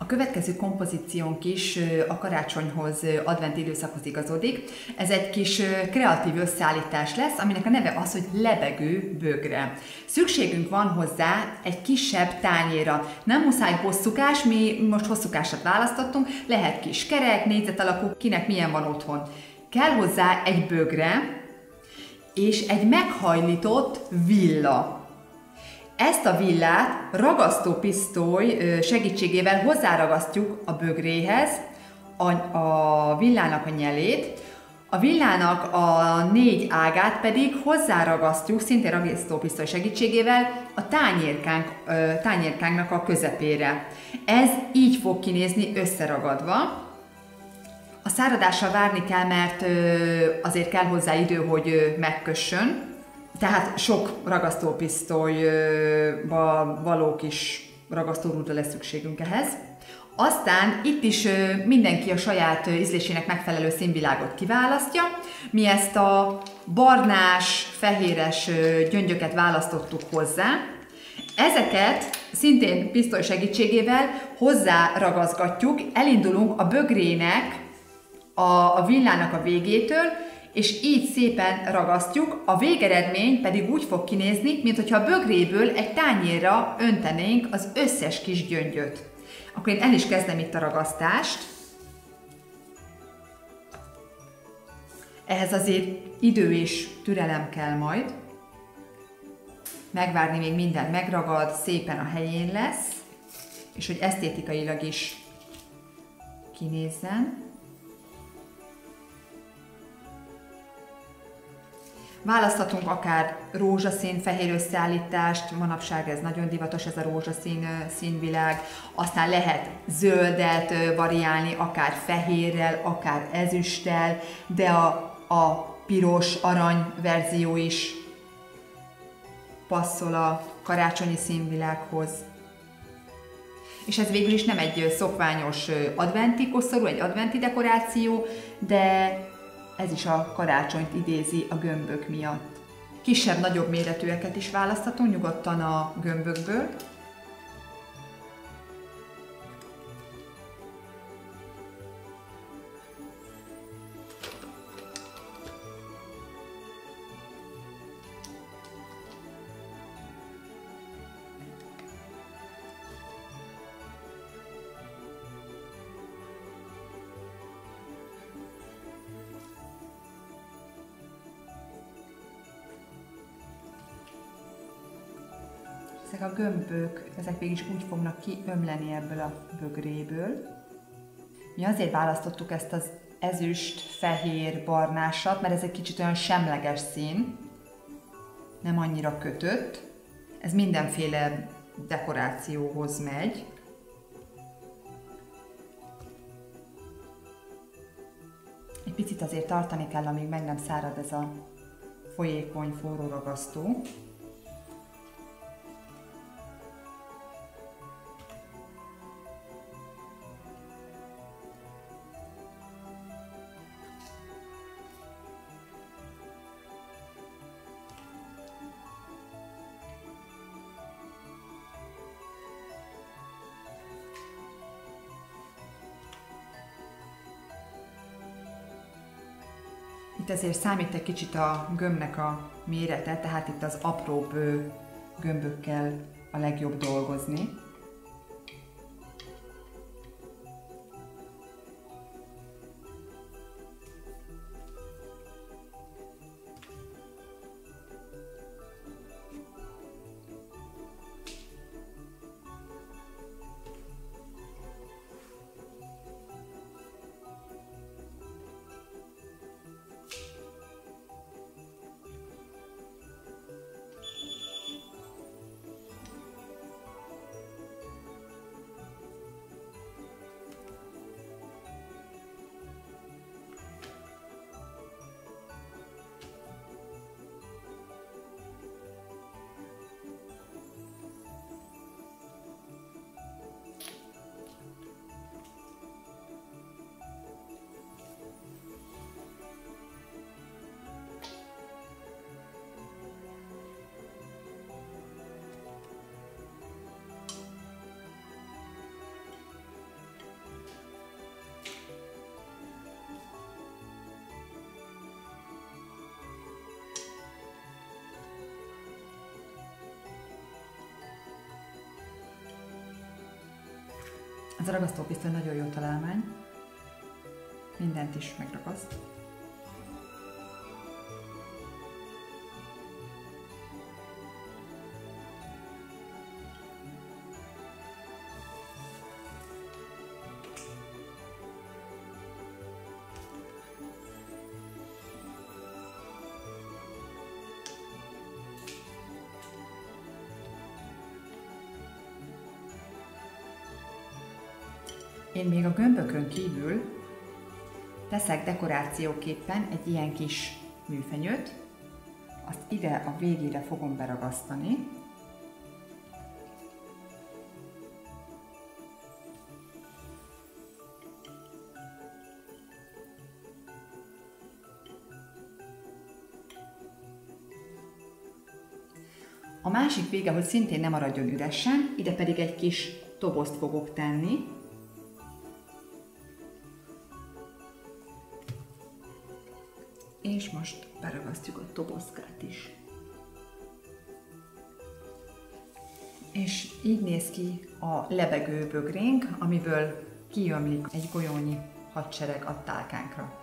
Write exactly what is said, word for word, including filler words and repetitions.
következő kompozíciónk is a karácsonyhoz, advent időszakhoz igazodik. Ez egy kis kreatív összeállítás lesz, aminek a neve az, hogy lebegő bögre. Szükségünk van hozzá egy kisebb tányérra. Nem muszáj hosszúkás, mi most hosszúkásat választottunk, lehet kis kerek, négyzet alakú, kinek milyen van otthon. Kell hozzá egy bögre és egy meghajlított villa. Ezt a villát ragasztópisztoly segítségével hozzáragasztjuk a bögréhez, a, a villának a nyelét, a villának a négy ágát pedig hozzáragasztjuk, szintén ragasztópisztoly segítségével a tányérkánk, tányérkánknak a közepére. Ez így fog kinézni összeragadva. A száradással várni kell, mert azért kell hozzá idő, hogy megkössön. Tehát sok ragasztópisztolyba való kis ragasztórúdra lesz szükségünk ehhez. Aztán itt is mindenki a saját ízlésének megfelelő színvilágot kiválasztja. Mi ezt a barnás, fehéres gyöngyöket választottuk hozzá. Ezeket szintén pisztoly segítségével hozzáragazgatjuk, elindulunk a bögrének, a, a villának a végétől, és így szépen ragasztjuk, a végeredmény pedig úgy fog kinézni, mintha a bögréből egy tányérra öntenénk az összes kis gyöngyöt. Akkor én el is kezdem itt a ragasztást. Ehhez azért idő és türelem kell majd. Megvárni, még minden megragad, szépen a helyén lesz, és hogy esztétikailag is kinézzen. Választhatunk akár rózsaszín, fehér összeállítást, manapság ez nagyon divatos, ez a rózsaszín színvilág, aztán lehet zöldet variálni, akár fehérrel, akár ezüsttel, de a, a piros, arany verzió is passzol a karácsonyi színvilághoz. És ez végül is nem egy szokványos adventi koszorú, egy adventi dekoráció, de ez is a karácsonyt idézi a gömbök miatt. Kisebb, nagyobb méretűeket is választhatunk nyugodtan a gömbökből. Ezek a gömbök, ezek végig is úgy fognak kiömleni ebből a bögréből. Mi azért választottuk ezt az ezüst, fehér, barnásat, mert ez egy kicsit olyan semleges szín, nem annyira kötött. Ez mindenféle dekorációhoz megy. Egy picit azért tartani kell, amíg meg nem szárad ez a folyékony, forró ragasztó. Itt azért számít egy kicsit a gömbnek a mérete, tehát itt az apróbb gömbökkel a legjobb dolgozni. Ez a ragasztópisztoly nagyon jó találmány. Mindent is megragaszt. Én még a gömbökön kívül teszek dekorációképpen egy ilyen kis műfenyőt, azt ide a végére fogom beragasztani. A másik vége, hogy szintén nem maradjon üresen, ide pedig egy kis tobozt fogok tenni. És most beragasztjuk a tobozkát is. És így néz ki a lebegő bögrénk, amiből kiömlik egy golyónyi hadsereg a tálkánkra.